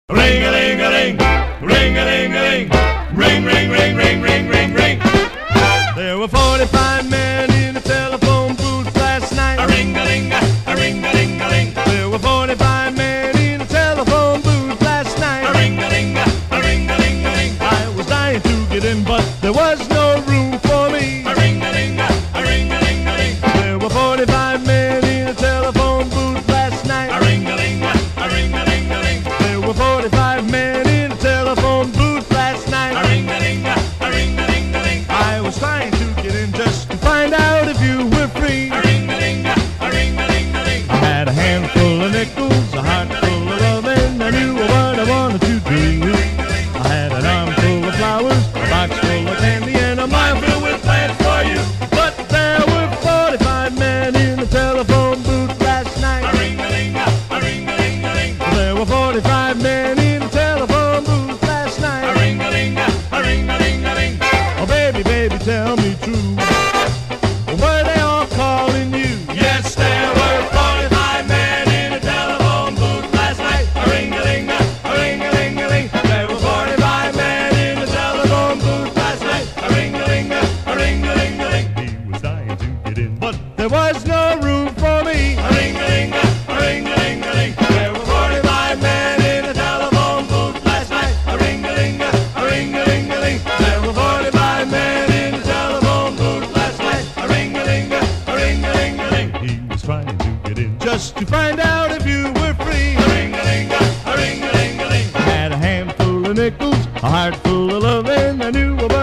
Ring-a-ling-a-ling, ring-a-ling-a-ling, ring, ring, ring, ring, ring, ring, ring. There were 45 men in the telephone booth last night. A ring-a-ling, a ring-a-ling-a-ling. There were 45 men in the telephone booth last night. A ring-a-ling, a ring-a-ling-a-ling. I was dying to get in, but there was no room for me. A ring-a-ling, a ring-a-ling-a-ling. There were 45 men in the telephone booth last night. A ring-a-ling, a ring-a-ling-a-ling. There were 45 men in the telephone booth last night. A ring-a-ling, a ring-a-ling-a-ling. I was trying to get in just to find out if you were free. A ring-a-ling, a ring-a-ling-a-ling. I had a handful of nickels, a heart full of love, and I knew what I wanted to do. I had an arm full of flowers, a box full of candy, and a mind filled with plans for you. But there were 45 men in the telephone booth last night. A ring-a-ling, a ring-a-ling-a-ling. There were 45 men in the telephone booth last night. A ring-a-ling, a ring-a-ling-a-ling. Oh, baby, baby, tell me true. Were they all calling you? Yes, there were 45 men in the telephone booth last night. A ring-a-ling, a ring-a-ling-a-ling. There were 45 men in the telephone booth last night. A ring-a-ling, a ring-a-ling-a-ling. He was dying to get in, but there was no room for me. A ring-a-ling, a ring-a-ling-a-ling. There were 45 men in the telephone booth last night. A ring-a-ling, a ring-a-ling-a-ling. There were 45 men in the telephone booth last night. A ring-a-ling, a ring-a-ling-a-ling. He was trying to get in just to find out if you were free. A ring-a-ling, a ring-a-ling-a-ling. I had a handful of nickels, a heart full of love, and I knew about